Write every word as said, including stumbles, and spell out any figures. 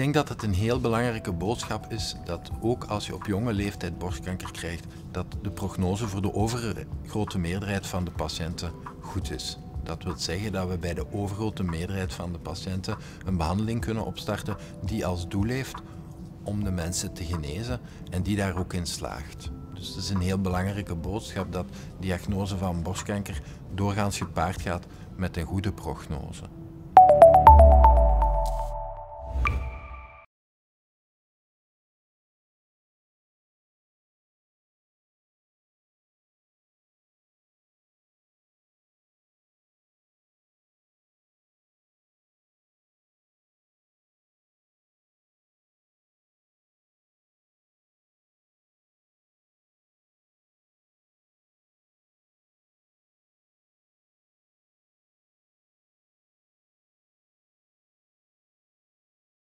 denk dat het een heel belangrijke boodschap is dat ook als je op jonge leeftijd borstkanker krijgt, dat de prognose voor de overgrote meerderheid van de patiënten goed is. Dat wil zeggen dat we bij de overgrote meerderheid van de patiënten een behandeling kunnen opstarten die als doel heeft om de mensen te genezen en die daar ook in slaagt. Dus het is een heel belangrijke boodschap dat diagnose van borstkanker doorgaans gepaard gaat met een goede prognose.